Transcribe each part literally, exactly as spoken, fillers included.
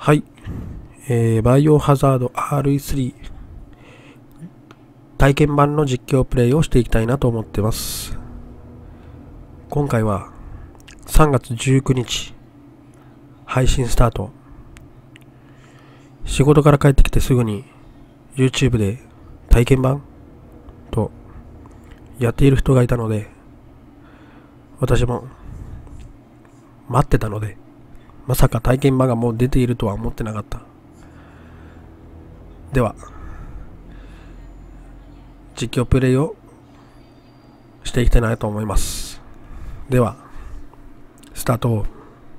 はい、えー、バイオハザード アールイースリー 体験版の実況プレイをしていきたいなと思ってます。今回はさんがつじゅうくにち配信スタート。仕事から帰ってきてすぐに YouTube で体験版とやっている人がいたので、私も待ってたので、まさか体験版がもう出ているとは思ってなかった。では実況プレイをしていきたいなと思います。ではスタート。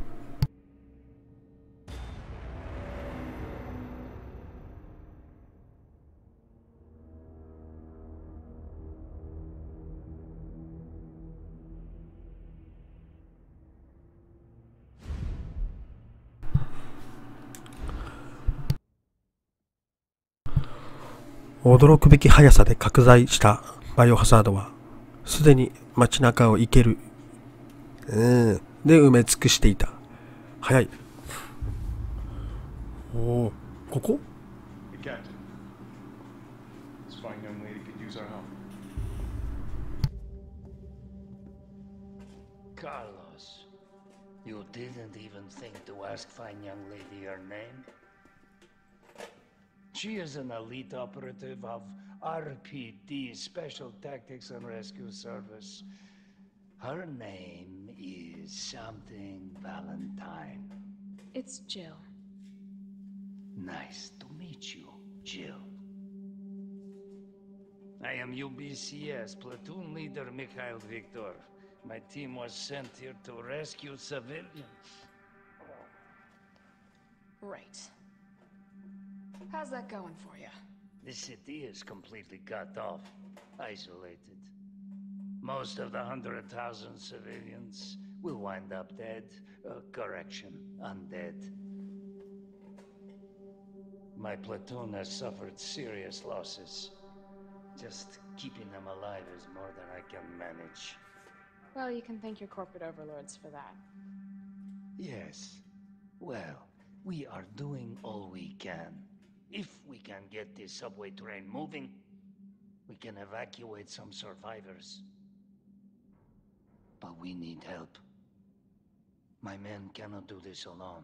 驚くべき速さで拡大したバイオハザードはすでに街中を行ける、うんで埋め尽くしていた。早い。おお、ここ Carlos, you didn't even think to ask fine young lady her name? She is an elite operative of R P D, Special Tactics and Rescue Service. Her name is something Valentine. It's Jill. Nice to meet you, Jill. I am U B C S Platoon Leader Mikhail Viktor. My team was sent here to rescue civilians. Right. How's that going for you? The city is completely cut off, isolated. Most of the hundred thousand civilians will wind up dead. Uh, correction, undead. My platoon has suffered serious losses. Just keeping them alive is more than I can manage. Well, you can thank your corporate overlords for that. Yes. Well, we are doing all we can. If we can get this subway train moving, we can evacuate some survivors. But we need help. My men cannot do this alone.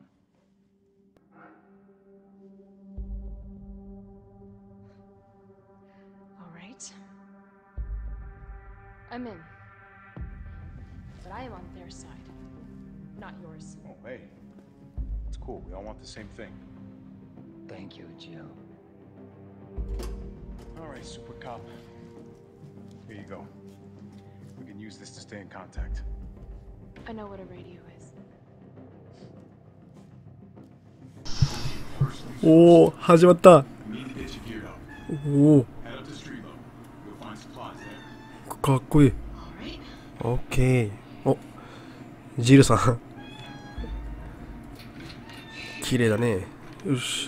All right. I'm in. But I am on their side, not yours. Oh, hey. It's cool. We all want the same thing. Thank you, Jill. All right, Super Cop. Here you go. We can use this to stay in contact. I know what a radio is. おお、始まった。おお、かっこいい。オッケー。お、ジルさん綺麗だね。よし。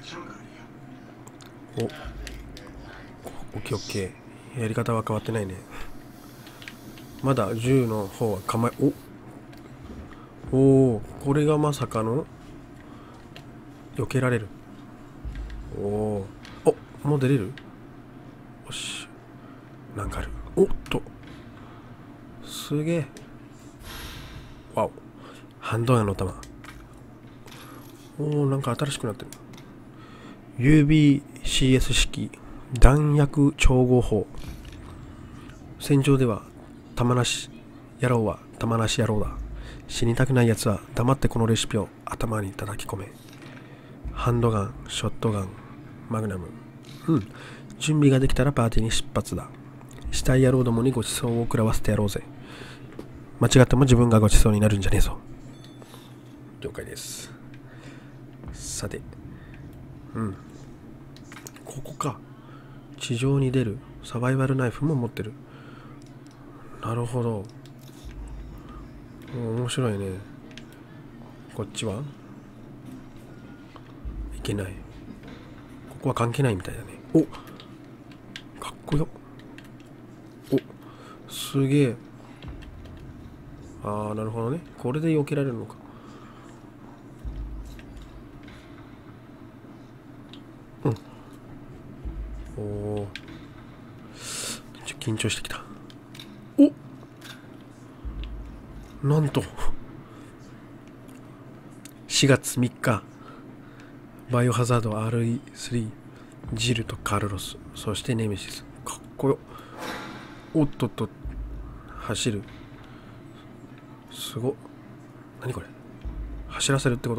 お、オッケーオッケー。やり方は変わってないね。まだ銃の方は構え、おお、これがまさかの避けられる。おお、お、もう出れる。よし、なんかある。おっと、すげえ。わお、ハンドガンの弾。おお、なんか新しくなってる。ユービーシーエス 式弾薬調合法。戦場では弾なし野郎は弾なし野郎だ。死にたくないやつは黙ってこのレシピを頭に叩き込め。ハンドガン、ショットガン、マグナム。うん。準備ができたらパーティーに出発だ。死体野郎どもにご馳走を食らわせてやろうぜ。間違っても自分がご馳走になるんじゃねえぞ。了解です。さて、うん。ここか。地上に出るサバイバルナイフも持ってる。なるほど。面白いね。こっちはいけない。ここは関係ないみたいだね。お、かっこよ。お、すげえ。ああ、なるほどね。これで避けられるのか。 うん。おお。ちょっと緊張してきた。お、なんとしがつみっか、バイオハザード アールイースリー、ジルとカルロス、そしてネメシス。かっこよ。おっとっと、走る。すごっ。何これ、走らせるってこと？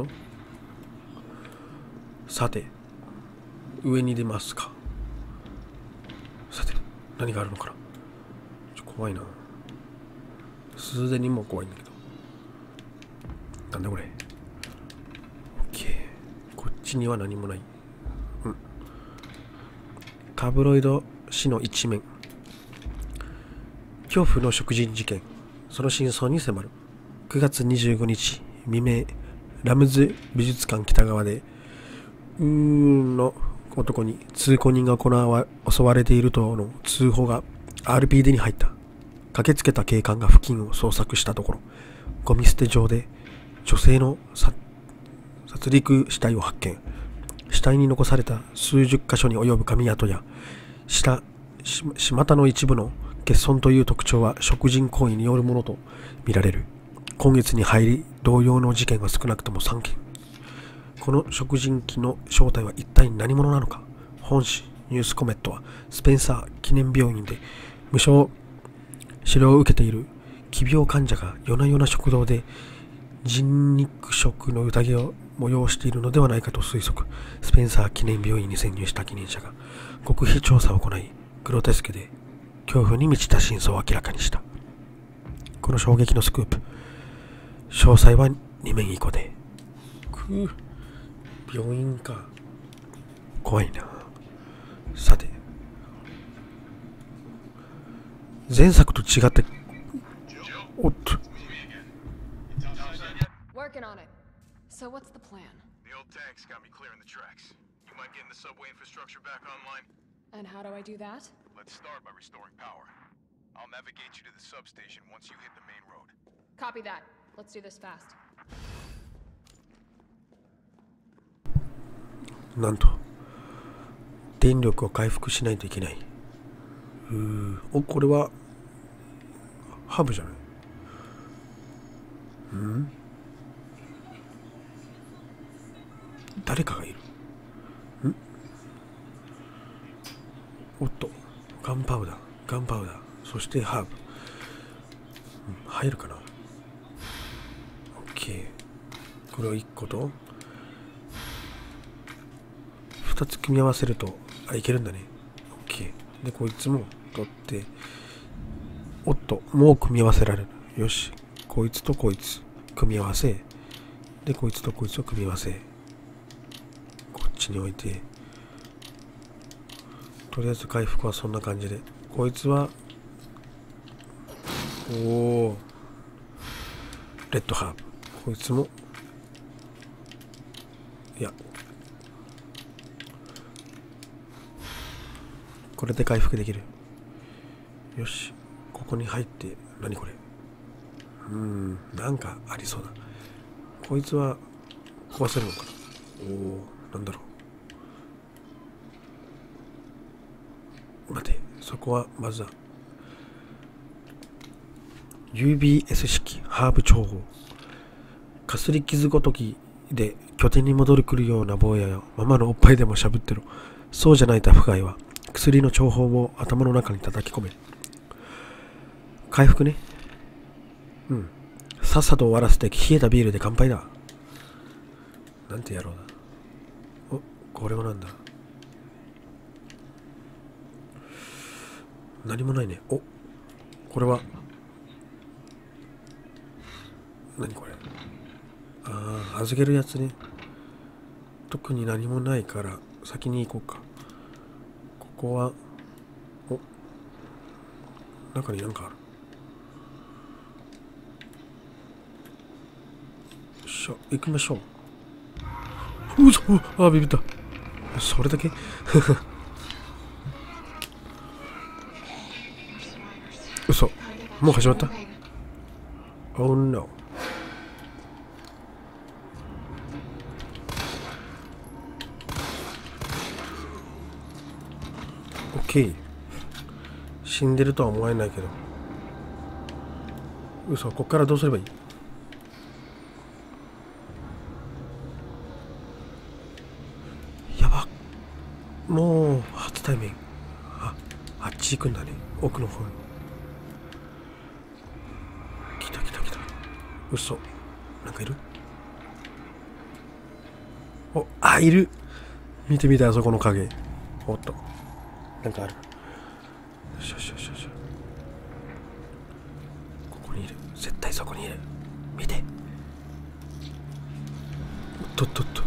さて、上に出ますか。さて、何があるのかな。ちょ怖いな。すでにもう怖いんだけど。なんだこれ。オッケー。こっちには何もない。うん。タブロイド誌の一面。恐怖の食人事件。その真相に迫る。くがつにじゅうごにち未明、ラムズ美術館北側で、うーんの男に通行人が行わ襲われているとの通報が アールピーディー に入った。駆けつけた警官が付近を捜索したところ、ゴミ捨て場で女性の殺戮死体を発見。死体に残された数十箇所に及ぶ髪跡や下し股の一部の欠損という特徴は食人行為によるものとみられる。今月に入り同様の事件は少なくともさんけん。この食人鬼の正体は一体何者なのか。本誌ニュースコメットはスペンサー記念病院で無償治療を受けている奇病患者が夜な夜な食堂で人肉食の宴を催しているのではないかと推測。スペンサー記念病院に潜入した記念者が極秘調査を行い、グロテスクで恐怖に満ちた真相を明らかにした。この衝撃のスクープ、詳細はに面以降で。くー、病院か。怖いな。さて、前作と違って、おっと。 Working on it. So what's the plan? The old tanks got me clearing the tracks. You mind getting the subway infrastructure back online? And how do I do that? Let's start by restoring power. I'll navigate you to the substation once you hit the main road. Copy that. Let's do this fast. なんと電力を回復しないといけない。うー、お、これはハブじゃない？うん？誰かがいる。ん？おっと、ガンパウダー、ガンパウダー、そしてハーブ。うん、入るかな。オッケー。これをいっことふたつ組み合わせると、あ、いけるんだね。オッケー。で、こいつも取って、おっと、もう組み合わせられる。よし。こいつとこいつ、組み合わせ。で、こいつとこいつを組み合わせ。こっちに置いて。とりあえず回復はそんな感じで。こいつは、おお。レッドハーブ。こいつも、いや。これで回復できる。よし。ここに入って、何これ。うーん、なんかありそうだ。こいつは壊せるのかな。おお、なんだろう。待て、そこはまずは ユービーエス 式ハーブ調合。かすり傷ごときで拠点に戻るくるような坊やよ、ママのおっぱいでもしゃぶってろ。そうじゃないタフガイは薬の調合を頭の中に叩き込め。回復ね。うん。さっさと終わらせて冷えたビールで乾杯だ。なんて野郎だ。お、これはなんだ。何もないね。お、これは何これ。ああ、預けるやつね。特に何もないから先に行こうか。ここは、お、中に何かある。よっしゃ、行きましょう。うそ、ああ、ビビった。それだけ嘘、もう始まった。 Oh no。 うケー。死んでるとは思えないけど。嘘、こっからどうすればいい？やば。もう初対面。あ、あっち行くんだね。奥の方に。来た来た来た。嘘。なんかいる？お、あ、いる。見てみて、あそこの影。おっと。なんかある。よしよしよしよし。ここにいる。絶対そこにいる。見て。おっとっとっと。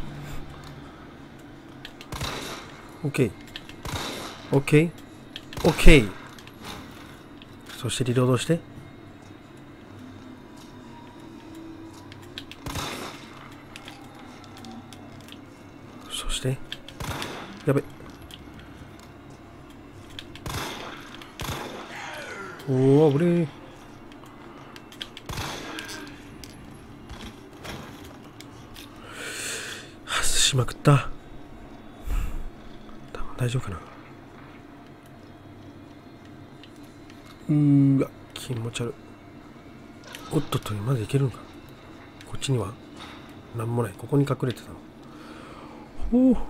オッケー。オッケー。オッケー。そしてリロードして。そして。やべ。おお、危ねえ。外しまくった。多分大丈夫かな。うーわ、気持ち悪い。おっとっと、まだいけるんか。こっちにはなんもない。ここに隠れてたの。おお。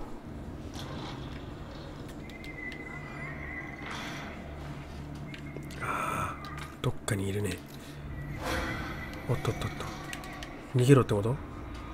ああ、どっかにいるね。おっとっとっと。逃げろってこと？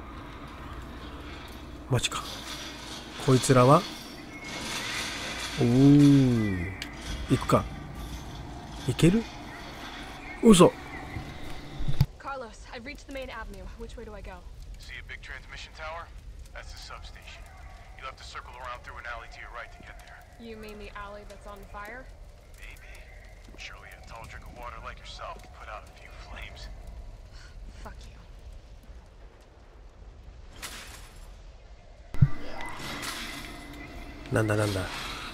マジか。こいつらはおお、行くか。行ける？嘘。 Carlos, I've reached the main avenue. Which way do I go? See a big transmission tower? That's the substation. You'll have to circle around through an alley to your right to get there. You mean the alley that's on fire? Maybe. Surely a tall drink of water like yourself can put out a few flames. Fuck you. なんだなんだ。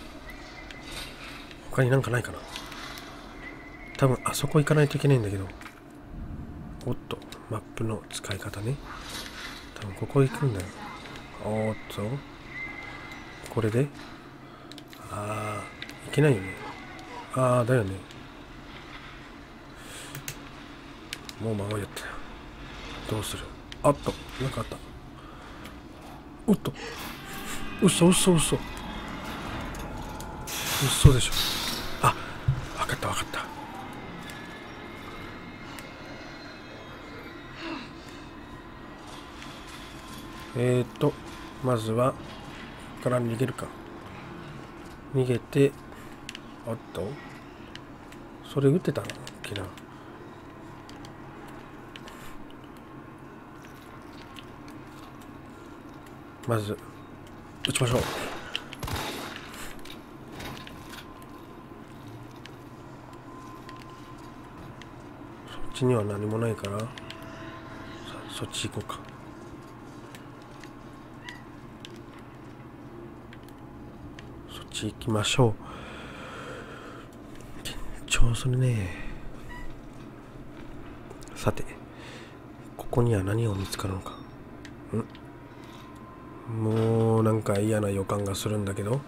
他になんかないかな。多分あそこ行かないといけないんだけど。おっと、マップの使い方ね。多分ここ行くんだよ。おーっと。これで。ああ、いけないよね。ああ、だよね。もう間をやったよ。どうする？あっと、なんかあった。おっと。嘘嘘嘘。嘘でしょ。あ、わかったわかった。えーと、まずは、ここから逃げるか。逃げて、おっと、それ撃ってたのっけな。まず、撃ちましょう。そっちには何もないから、さあ、そっち行こうか。そっち行きましょう。緊張するね。さて、ここには何を見つかるのか。んもうなんか嫌な予感がするんだけど。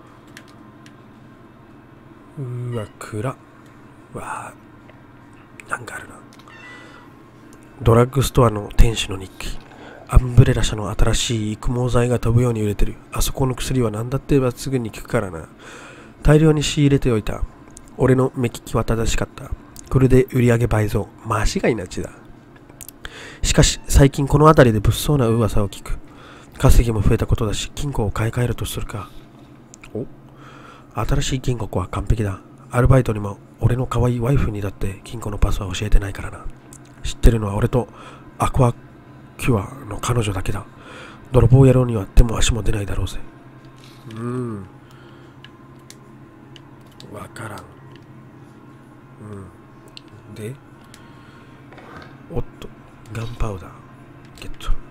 うーわ、暗っ。わー、なんかあるな。ドラッグストアの店主の日記。アンブレラ社の新しい育毛剤が飛ぶように売れてる。あそこの薬は何だって言えばすぐに効くからな。大量に仕入れておいた。俺の目利きは正しかった。これで売り上げ倍増。間違いなしだ。しかし最近この辺りで物騒な噂を聞く。稼ぎも増えたことだし、金庫を買い替えるとするか。お、新しい金庫は完璧だ。アルバイトにも俺の可愛いワイフにだって金庫のパスは教えてないからな。知ってるのは俺とアクアキュアの彼女だけだ。泥棒野郎には手も足も出ないだろうぜ。うーん。わからん。うん。で、おっと、ガンパウダーゲット。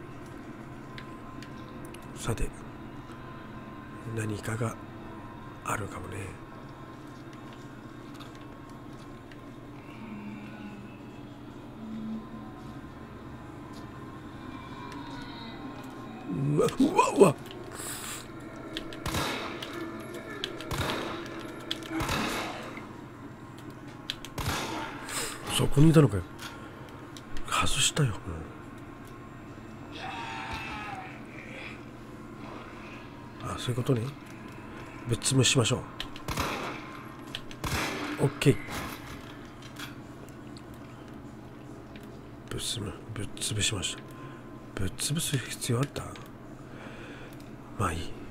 さて、何かがあるかもね。うわうわうわ。 こにいたのかよ。外したよ。うん、あ、そういうことね。ぶっ潰しましょう。オッケー。ぶっ潰ぶっ潰しました。ぶっ潰す必要あった？まあいい。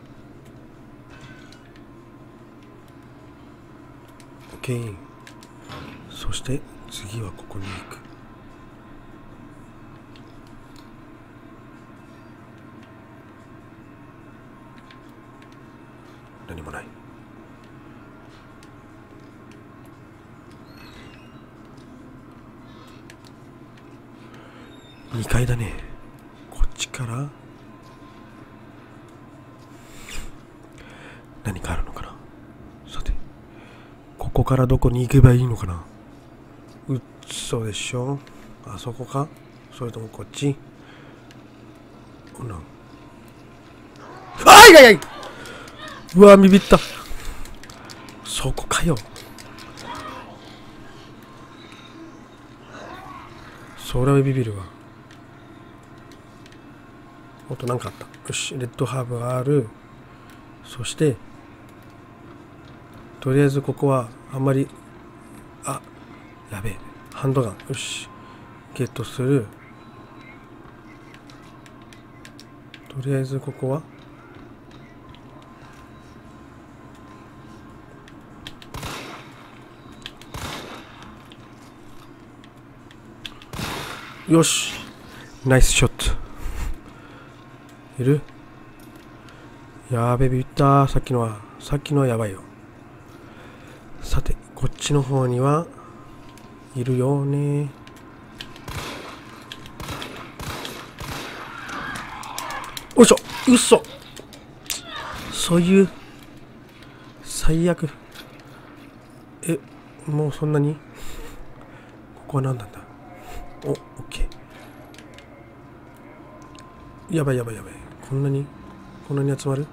オッケー。そして次はここに行く。何もない。にかいだね。こっちから何かあるのかな。さて、ここからどこに行けばいいのかな。うっそでしょ。あそこか、それともこっち。ほな、あいやいやい、うわビビった。そこかよ。それはビビるわ。おっと、なんかあった。よし、レッドハーブがある。そしてとりあえずここはあんまり、あ、やべえ、ハンドガン。よし、ゲットする。とりあえずここはよし、ナイスショット。いる？やべえ、ビビった。さっきのは、さっきのはやばいよ。さて、こっちの方にはいるよね。おいしょ、うそ。そういう最悪。え、もうそんなに？ここは何なんだ。お、オッケー。やばいやばいやばい。こんなにこんなに集まる？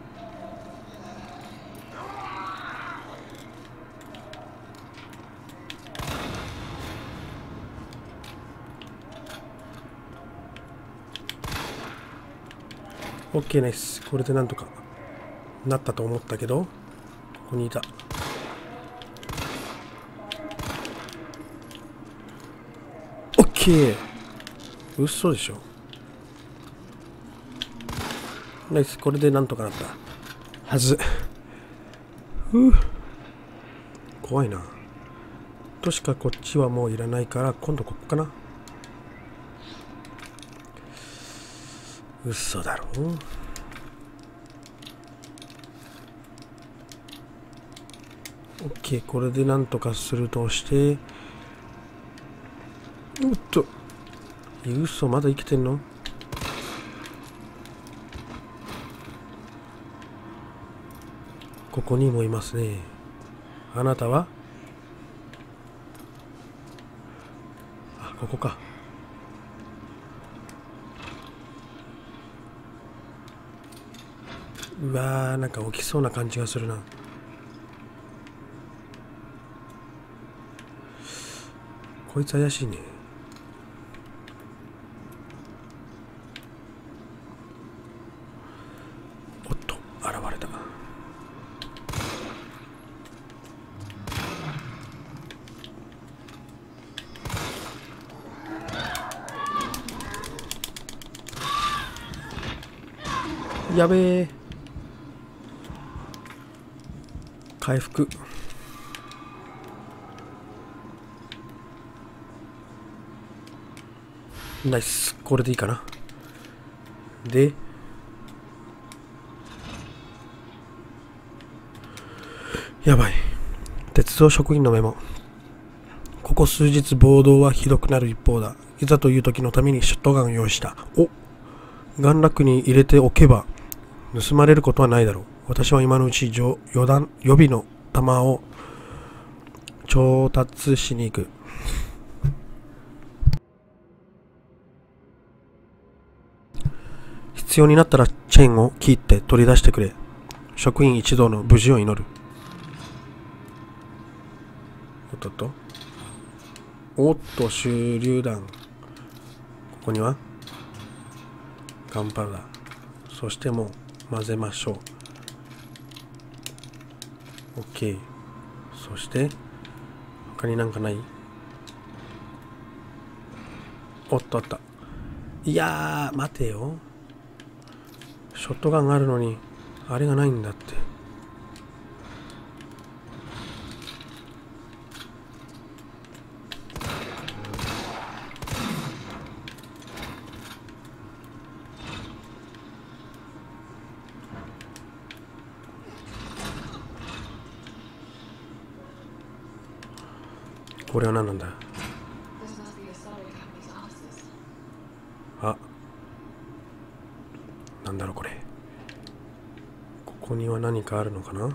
オッケー、ナイス。これでなんとかなったと思ったけど、ここにいた。オッケー。嘘でしょ。ナイス。これでなんとかなったはず。ふう、怖いな。としかこっちはもういらないから、今度ここかな。嘘だろ。オッケー、これでなんとかするとして、おっと、嘘、まだ生きてんの？ここにもいますね。あなたは？あ、ここか。うわー、なんか起きそうな感じがするな。こいつ怪しいね。おっと、現れた。やべえ。回復。ナイス。これでいいかな。で、やばい。鉄道職員のメモ。ここ数日暴動はひどくなる一方だ。いざという時のためにショットガンを用意した。お、眼楽に入れておけば盗まれることはないだろう。私は今のうち予断予備の弾を調達しに行く。必要になったらチェーンを切って取り出してくれ。職員一同の無事を祈る。おっとっと。 おっと、手榴弾。ここにはガンパウダー。そしてもう混ぜましょう。 OK。 そして他になんかない？おっとあった。いやー、待てよ。ショットガンがあるのにあれがないんだって。これは何なんだ？あ、なんだろうこれ。ここには何かあるのかな？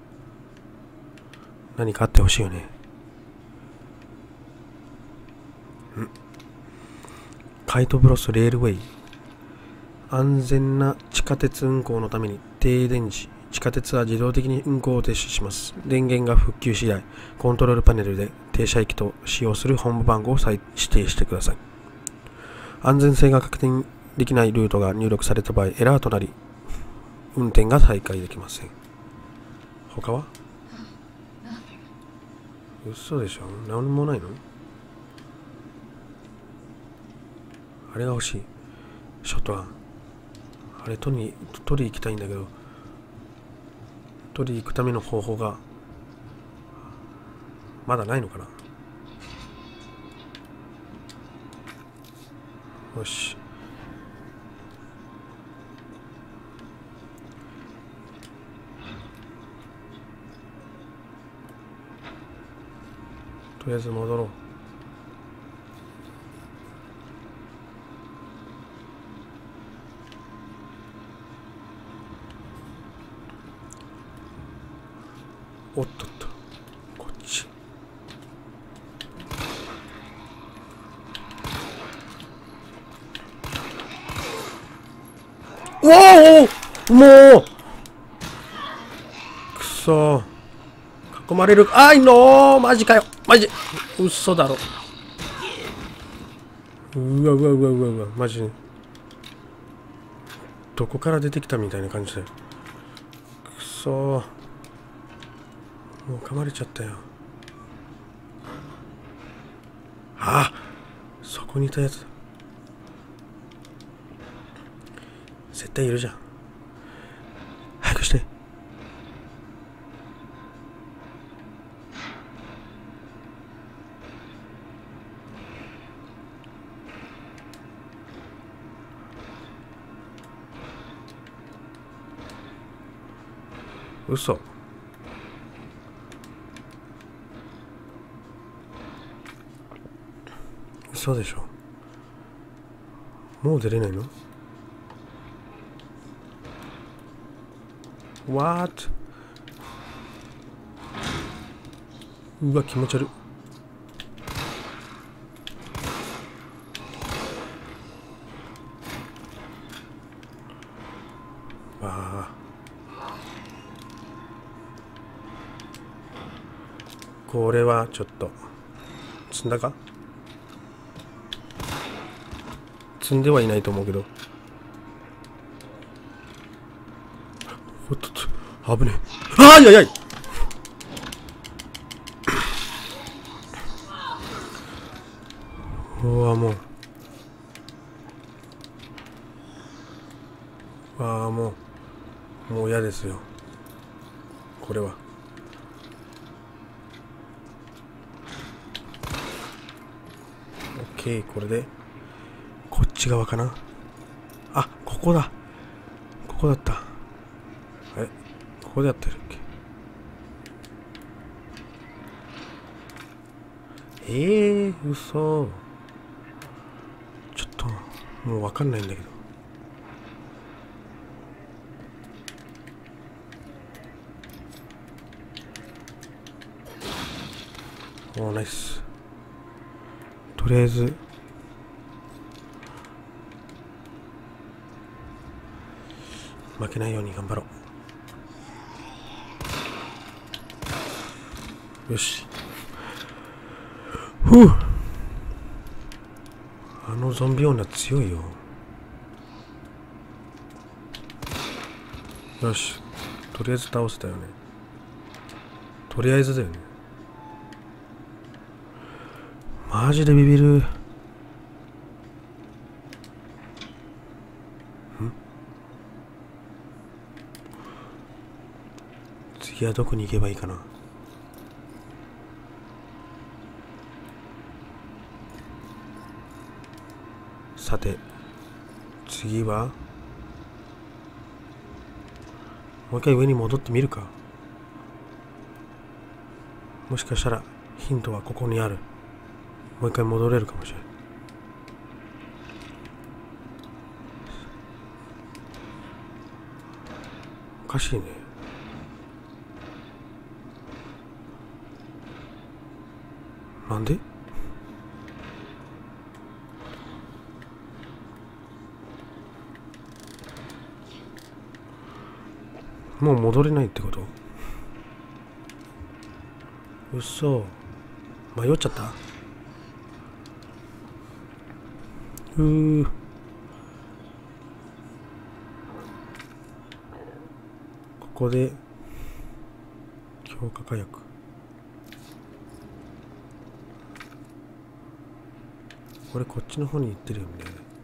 何かあってほしいよね。ん？カイトブロスレールウェイ。安全な地下鉄運行のために停電時、地下鉄は自動的に運行を停止します。電源が復旧次第、コントロールパネルで停車駅と使用する本部番号を指定してください。安全性が確認できないルートが入力された場合、エラーとなり、運転が再開できません。他は？嘘でしょ？何もないの？あれが欲しい。ショットガン。あれ取りに、取り行きたいんだけど、取り行くための方法がまだないのかな。よし。とりあえず戻ろう。おっとっと、こっち。おお、もうくそー、囲まれる。あいのー、マジかよ、マジ嘘だろ。うわうわうわうわうわ、マジどこから出てきたみたいな感じだよ。くそー、もう噛まれちゃったよ。ああ、そこにいたやつだ。絶対いるじゃん。早くして。嘘。嘘でしょ。もう出れないの？ What？ うわ、気持ち悪い。わあ、これはちょっと積んだか？積んではいないと思うけど。おっとっと、危ねえ。ああ、いやいやい。うわ、もう。わあ、もう。もう嫌ですよ。これは。オッケー、これで。こっち側かな。あ、ここだ。ここだった。え、ここでやってるっけ。えー、嘘。ちょっともう分かんないんだけど。おー、ナイス。とりあえず負けないように頑張ろう。よし。ふう。 あのゾンビ女強いよ。よし、とりあえず倒せたよね。とりあえずだよね。マジでビビる。ん？次はどこに行けばいいかな。さて、次はもう一回上に戻ってみるか。もしかしたらヒントはここにある。もう一回戻れるかもしれない。おかしいね。なんで？もう戻れないってこと？うっそ。迷っちゃった？うー。ここで強化火薬。これこっちの方に行ってるよね。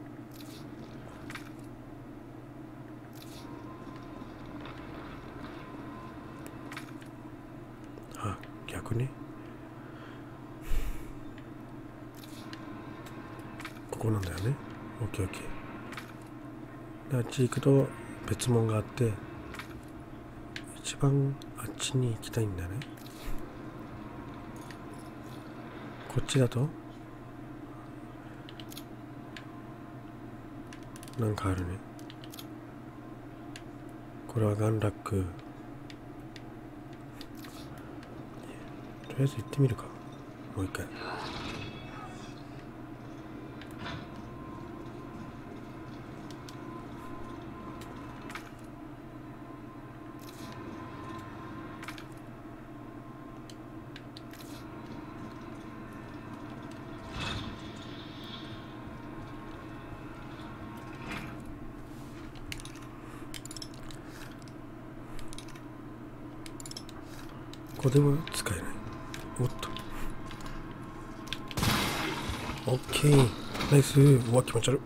あ、逆ね。ここなんだよね。オッケーオッケー。であっち行くと別門があって、一番あっちに行きたいんだね。こっちだとなんかあるね。これはガンラック。とりあえず行ってみるか。もう一回。ここでも使えない。おっと。オッケー。ナイス。うわ、気持ち悪い。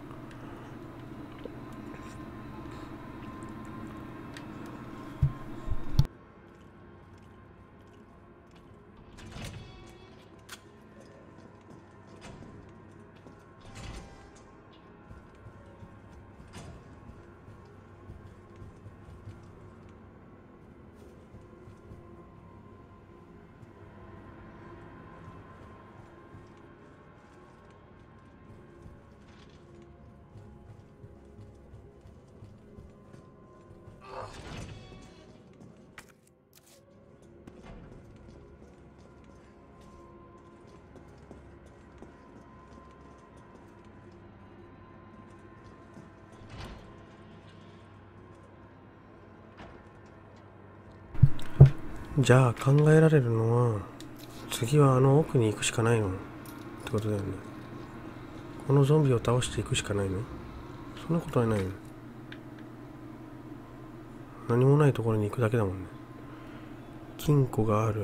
じゃあ考えられるのは、次はあの奥に行くしかないのってことだよね。このゾンビを倒していくしかないの？そんなことはないの？何もないところに行くだけだもんね。金庫がある。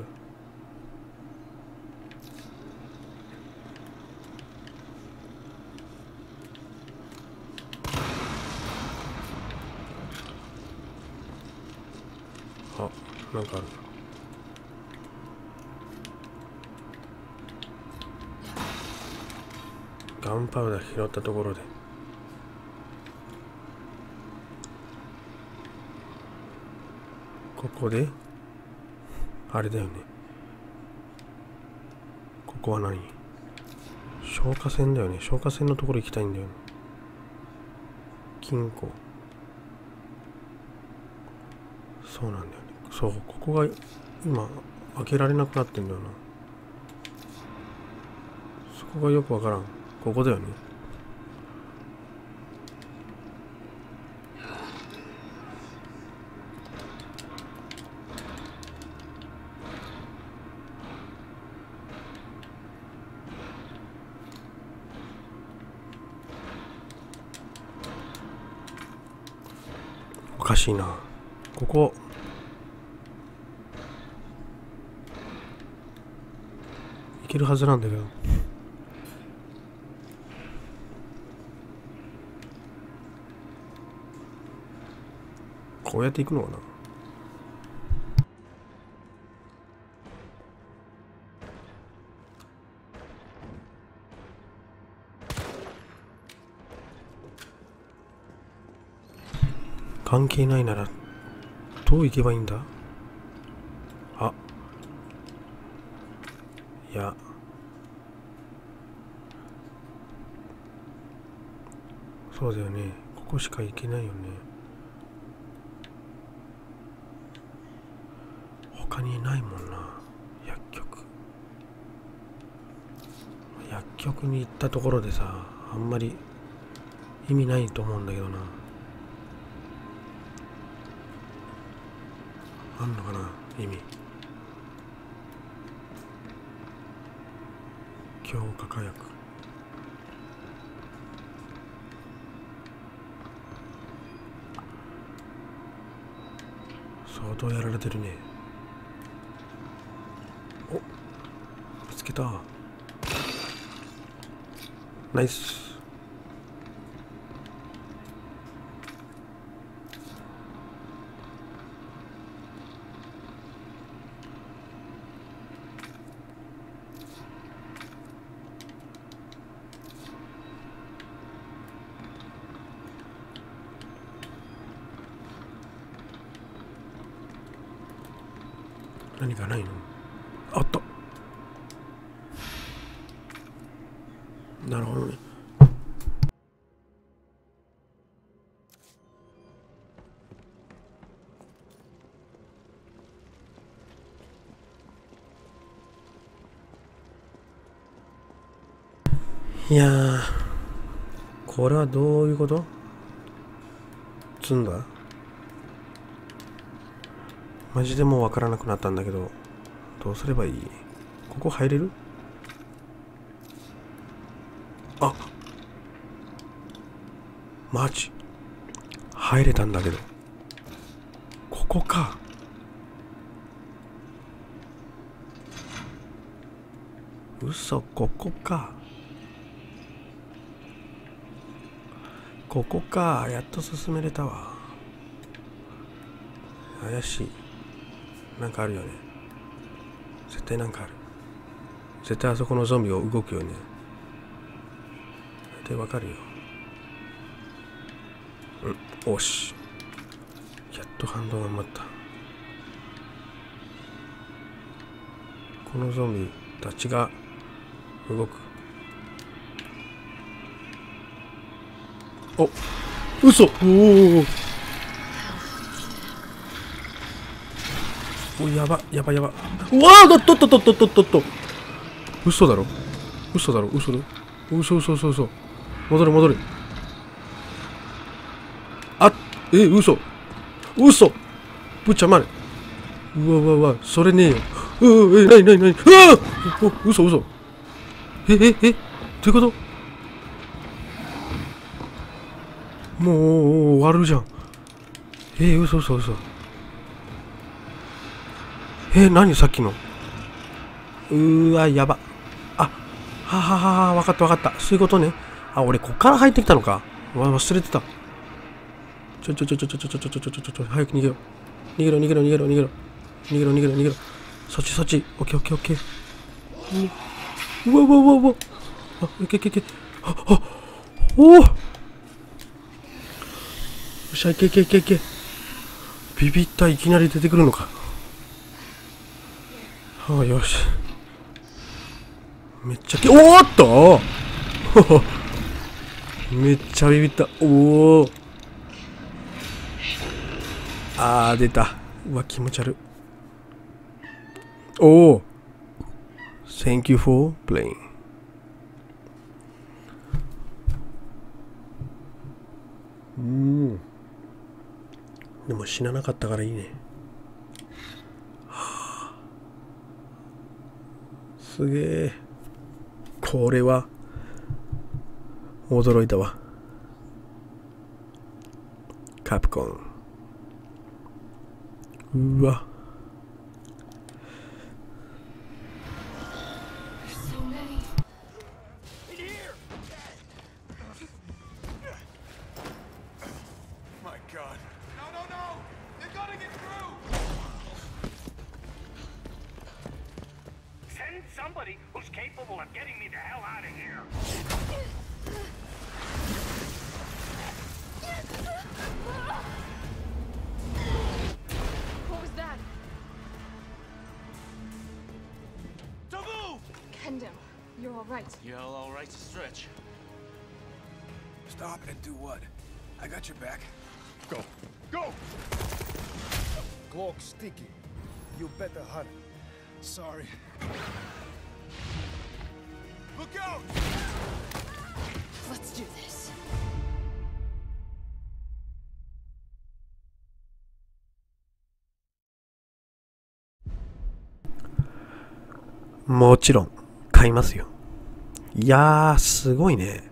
あ、なんかある。ガンパウダー拾ったところで、ここであれだよね。ここは何？消火栓だよね。消火栓のところ行きたいんだよね。金庫。そうなんだよね。そう、ここが今開けられなくなってんだよな。そこがよくわからん。ここだよね。 かしいな。ここいけるはずなんだけど。こうやって行くのかな。関係ないならどう行けばいいんだ。あ、いや、そうだよね。ここしか行けないよね。他にないもんな、薬局。薬局に行ったところでさ、あんまり意味ないと思うんだけどな。あんのかな、意味。強化火薬。相当やられてるね。お、見つけた。ナイス。何かないの？あった。なるほどね。いやー、これはどういうこと？積んだ？マジでもうわからなくなったんだけど、どうすればいい？ここ入れる？あ、マジ入れたんだけど、ここか。嘘、ここか。ここか。やっと進めれたわ。怪しい。なんかあるよね。絶対なんかある。絶対あそこのゾンビが動くよね。絶対わかるよ。うん、おし。やっと反動が待った。このゾンビたちが動く。お、嘘。おお。お、やばやばやば。うわあ、とっとっとっとっとっとっと。嘘だろ。嘘だろ。嘘だろ。嘘嘘嘘嘘。戻れ戻れ。あ、え、嘘。嘘。ぶっちゃまれ。うわうわうわ、それねえよ。うわ、え、なになになに。うわお、嘘嘘。え、え、え、どういうこと？もう終わるじゃん。えー、嘘嘘嘘。えー、何さっきの。うーわ、やば。あ、はははは、わかったわかった。そういうことね。あ、俺こっから入ってきたのか。わ、忘れてた。ちょちょちょちょちょちょちょちょちょちょちょちょ、早く逃げろ。逃げろ逃げろ逃げろ逃げろ。逃げろ逃げろ逃げろ。そっちそっち。オッケーオッケーオッケー。うわうわうわうわ。あ、いけいけいけ。あ、あ、おお。よっしゃ、いけいけいけいけ。ビビった、いきなり出てくるのか。ああ、よし。めっちゃけ、おーっとめっちゃビビった。おお。あー、出た。うわ、気持ち悪い。おお。Thank you for playing。うん。でも死ななかったからいいね。はあ、すげえ。これは驚いたわ。カプコンうわ。 Somebody who's capable of getting me the hell out of here. What was that? Taboo! Kendall, you're all right. Yeah, all right to stretch. Stop and do what? I got your back. Go. Go! Cloak sticky. You better hurry. Sorry. Look out! Let's do this. もちろん買いますよ。いやー、すごいね。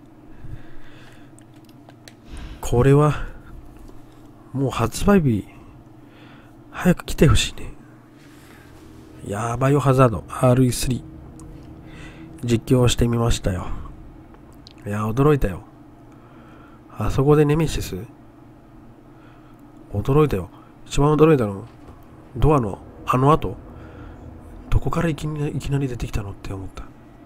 これはもう発売日早く来てほしいね。いやー、バイオハザード アールイースリー 実況してみましたよ。いやー、驚いたよ。あそこでネメシス驚いたよ。一番驚いたのドアのあの後、どこからいきなりいきなり出てきたのって思った。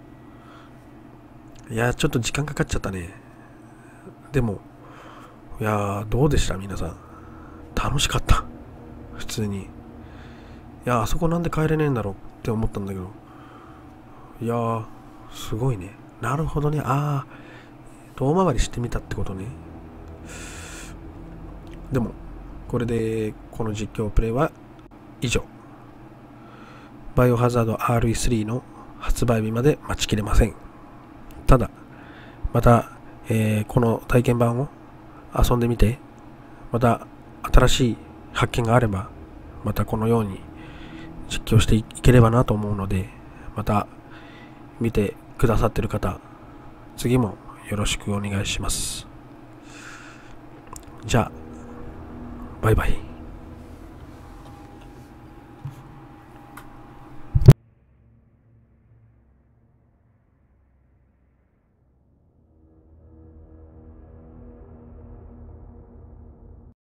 いやー、ちょっと時間かかっちゃったね。でもいやー、どうでした皆さん。楽しかった。普通に。いやー、あそこなんで帰れねえんだろうって思ったんだけど、いやー、すごいね。なるほどね。ああ、遠回りしてみたってことね。でもこれでこの実況プレイは以上。バイオハザード アールイースリー の発売日まで待ちきれません。ただまた、えー、この体験版を遊んでみて、また新しい発見があれば、またこのように実況していければなと思うので、また見てくださってる方、次もよろしくお願いします。じゃあバイバイ。